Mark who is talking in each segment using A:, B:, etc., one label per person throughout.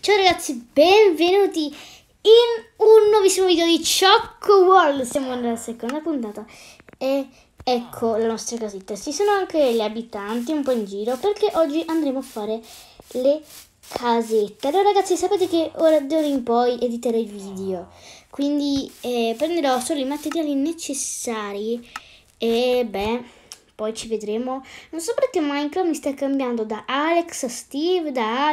A: Ciao ragazzi, benvenuti in un nuovissimo video di Choco World. Siamo nella seconda puntata e ecco la nostra casetta. Ci sono anche gli abitanti un po' in giro perché oggi andremo a fare le casette. Allora ragazzi, sapete che ora d'ora in poi editerò i video, quindi prenderò solo i materiali necessari e beh, poi ci vedremo. Non so perché Minecraft mi sta cambiando da Alex a Steve,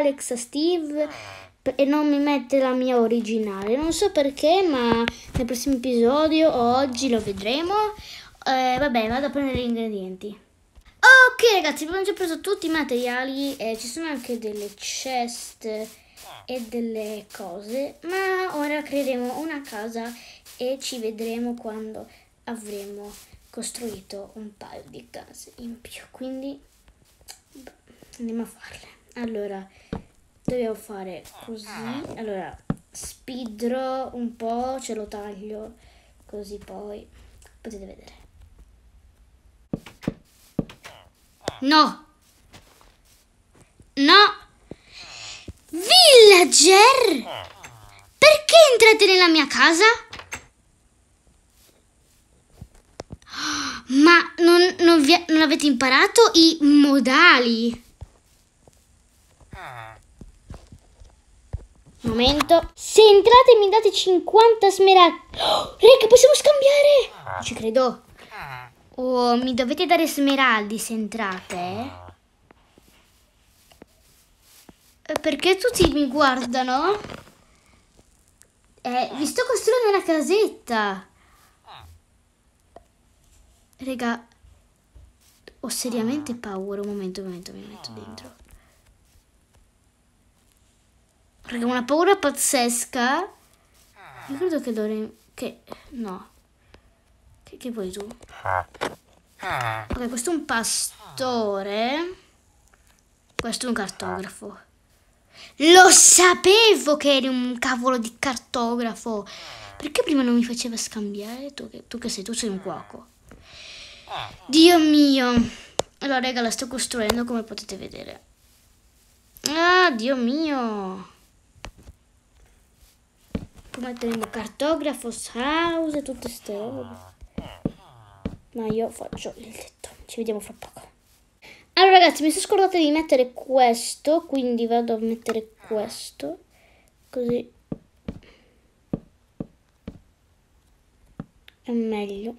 A: e non mi mette la mia originale. Non so perché, ma nel prossimo episodio o oggi lo vedremo. Vabbè, vado a prendere gli ingredienti. Ok ragazzi, abbiamo già preso tutti i materiali, ci sono anche delle chest e delle cose, ma ora creeremo una casa e ci vedremo quando avremo costruito un paio di case in più, quindi andiamo a farle. Allora dobbiamo fare così, allora speedro un po', ce lo taglio così poi potete vedere. No villager, perché entrate nella mia casa? Ma non avete imparato i modali? Momento. Se entrate mi date 50 smeraldi. Oh, raga, possiamo scambiare? Non ci credo. Oh, mi dovete dare smeraldi se entrate. Perché tutti mi guardano? Vi sto costruendo una casetta. Raga, ho seriamente paura. Un momento, mi metto dentro. Raga, una paura pazzesca. Io credo che dovrei... no. Che vuoi tu? Ok, questo è un pastore. Questo è un cartografo. Lo sapevo che eri un cavolo di cartografo. Perché prima non mi faceva scambiare? Tu che sei? Tu sei un cuoco. Dio mio. Allora raga, la sto costruendo come potete vedere. Ah, Dio mio. Poi metteremo cartografo, house e tutte ste robe. Ma io faccio il tetto. Ci vediamo fra poco. Allora ragazzi, mi sono scordata di mettere questo, quindi vado a mettere questo. Così è meglio.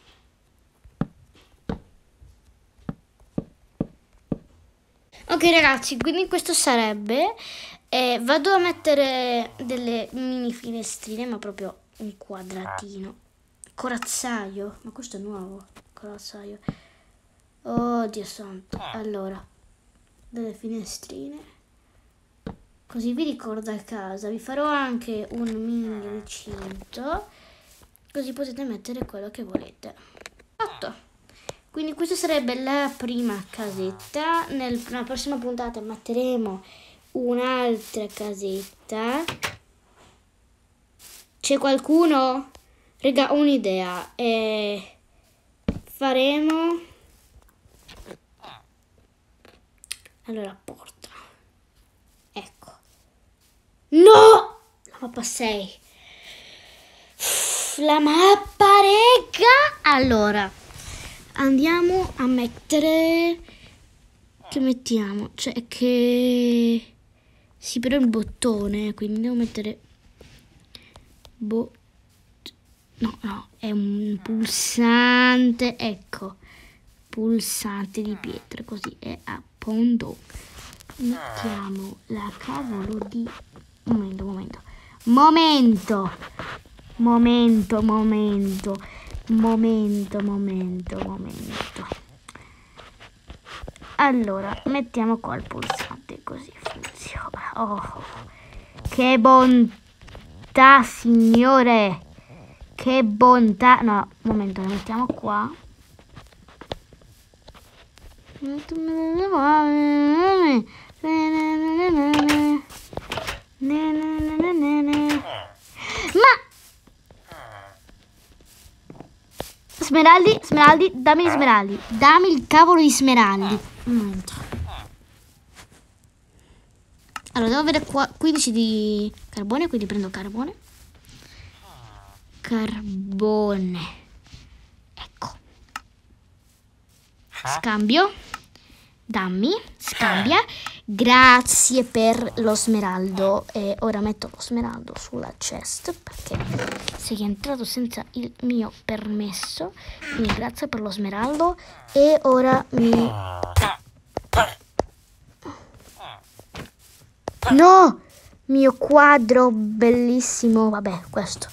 A: Ok ragazzi, quindi questo sarebbe, vado a mettere delle mini finestrine, ma proprio un quadratino. Corazzaio, ma questo è nuovo, corazzaio. Oh Dio santo. Allora, delle finestrine, così vi ricorda casa. Vi farò anche un mini recinto, così potete mettere quello che volete. Fatto. Quindi questa sarebbe la prima casetta. Nella prossima puntata metteremo un'altra casetta. C'è qualcuno? Raga, ho un'idea. Faremo... Allora, porta. Ecco. No! La mappa 6. La mappa, rega! Allora... andiamo a mettere, che mettiamo? Cioè che sì, però il bottone, quindi devo mettere no, è un pulsante, ecco, pulsante di pietra, così è a pondo. Mettiamo la cavolo di momento. Allora, mettiamo qua il pulsante, così funziona. Oh, che bontà, signore! Che bontà! No, momento, lo mettiamo qua. Ma... Smeraldi, dammi gli smeraldi. Dammi il cavolo di smeraldi. Un momento. Allora, Allora, devo avere qua 15 di carbone, quindi prendo carbone. Carbone. Ecco. Scambio. Dammi. Scambia. Grazie per lo smeraldo. E ora metto lo smeraldo sulla chest perché sei entrato senza il mio permesso. Quindi grazie per lo smeraldo. E ora mi... No! Mio quadro bellissimo. Vabbè, questo.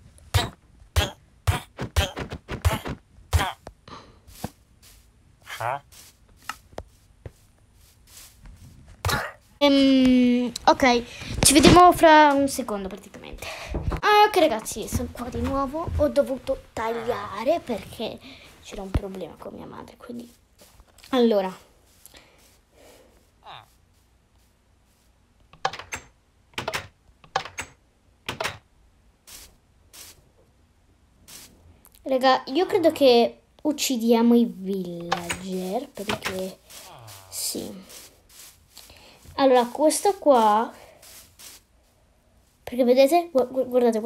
A: Ok, ci vediamo fra un secondo praticamente. Ok ragazzi, sono qua di nuovo. Ho dovuto tagliare perché c'era un problema con mia madre, quindi... Allora. Raga, io credo che uccidiamo i villager perché... Sì. Allora, questo qua... Perché vedete? Guardate.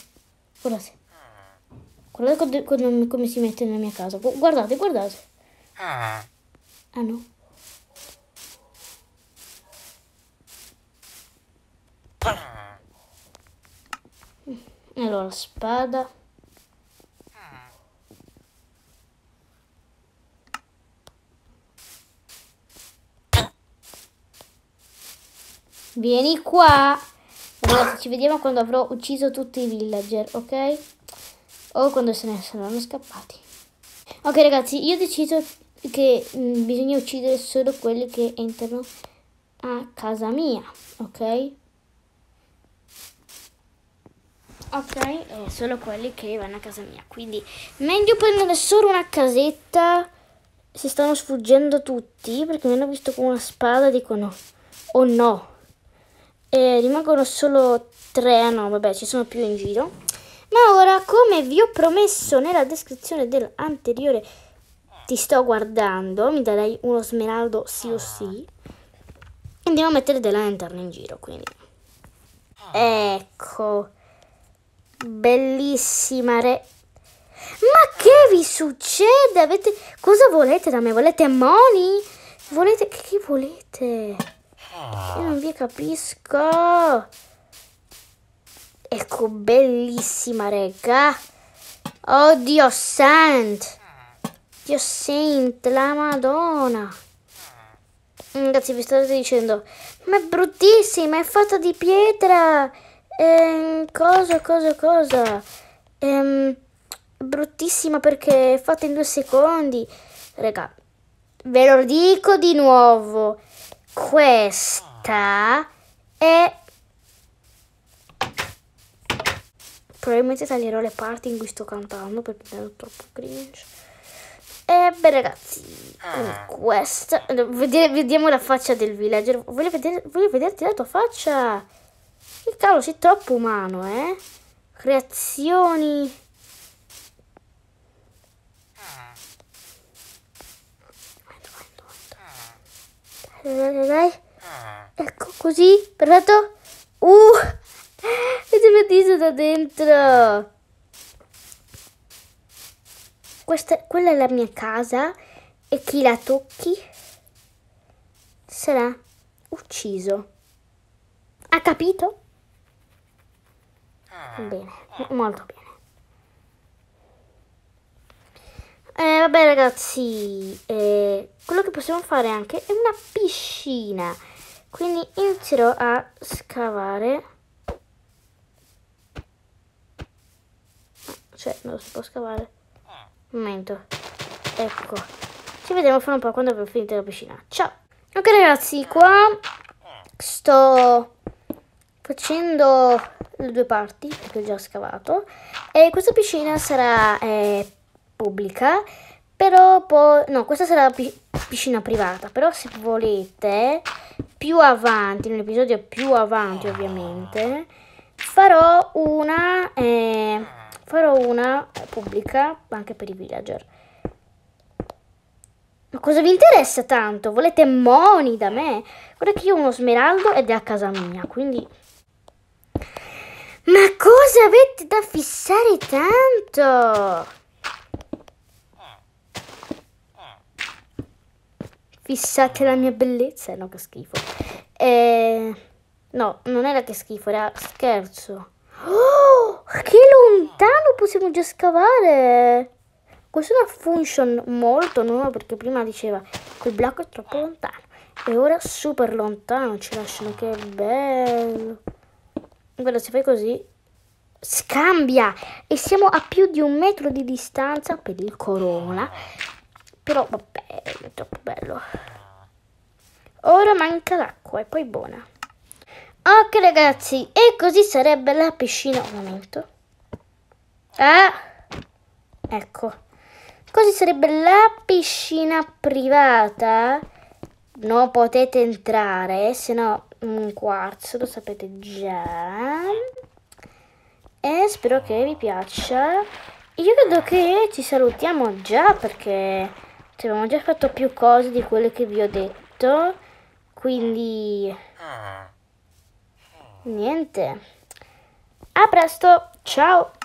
A: Guardate come si mette nella mia casa. Guardate. Ah no. Allora, spada. Vieni qua. Ragazzi, ci vediamo quando avrò ucciso tutti i villager, ok? O quando se ne saranno scappati. Ok ragazzi, io ho deciso che bisogna uccidere solo quelli che entrano a casa mia, ok? Ok, solo quelli che vanno a casa mia. Quindi meglio prendere solo una casetta. Si stanno sfuggendo tutti perché mi hanno visto con una spada. Dicono, oh no. Rimangono solo 3, no vabbè ci sono più in giro. Ma ora, come vi ho promesso nella descrizione dell'anteriore, ti sto guardando, mi darai uno smeraldo sì o sì. Andiamo a mettere delle lanterne in giro, quindi. Ecco. Bellissima Ma che vi succede? Cosa volete da me? Volete money? Che volete? Io non vi capisco. Ecco, bellissima, raga. Oddio Saint. Dio Saint, la Madonna. Ragazzi, vi state dicendo, ma è bruttissima, è fatta di pietra. Cosa? Bruttissima perché è fatta in 2 secondi. Raga, ve lo dico di nuovo. Questa è... Probabilmente taglierò le parti in cui sto cantando perché è troppo cringe. E beh ragazzi, questa... Vediamo la faccia del villager. Voglio vederti la tua faccia. Che cavolo, sei troppo umano, eh? Creazioni... Dai. Ecco, così, perfetto. È bellissimo da dentro. Quella è la mia casa e chi la tocchi sarà ucciso. Ha capito? Bene, molto bene. Vabbè ragazzi, quello che possiamo fare anche è una piscina. Quindi inizierò a scavare. Cioè, non si può scavare. Un momento. Ecco. Ci vediamo fra un po' quando avrò finito la piscina. Ciao. Ok ragazzi, qua sto facendo le 2 parti perché ho già scavato. E questa piscina sarà pubblica. Però poi... No, questa sarà piscina privata. Però se volete, più avanti, nell'episodio più avanti ovviamente, farò una pubblica anche per i villager. Ma cosa vi interessa tanto? Volete moni da me? Guarda che io ho uno smeraldo ed è a casa mia, quindi... Ma cosa avete da fissare tanto? Fissate la mia bellezza? No, che schifo. No, non era che schifo, era scherzo. Oh, che lontano possiamo già scavare! Questa è una function molto nuova perché prima diceva quel blocco è troppo lontano e ora super lontano ci lasciano, che bello. Guarda, se fai così scambia e siamo a più di 1 metro di distanza per il corona, però vabbè, è troppo bello. Ora manca l'acqua e poi buona. Ok ragazzi, e così sarebbe la piscina. Un momento. Ecco. Così sarebbe la piscina privata. Non potete entrare, se no un quarzo, lo sapete già. E spero che vi piaccia. Io credo che ci salutiamo già perché abbiamo già fatto più cose di quelle che vi ho detto. Quindi niente. A presto, ciao!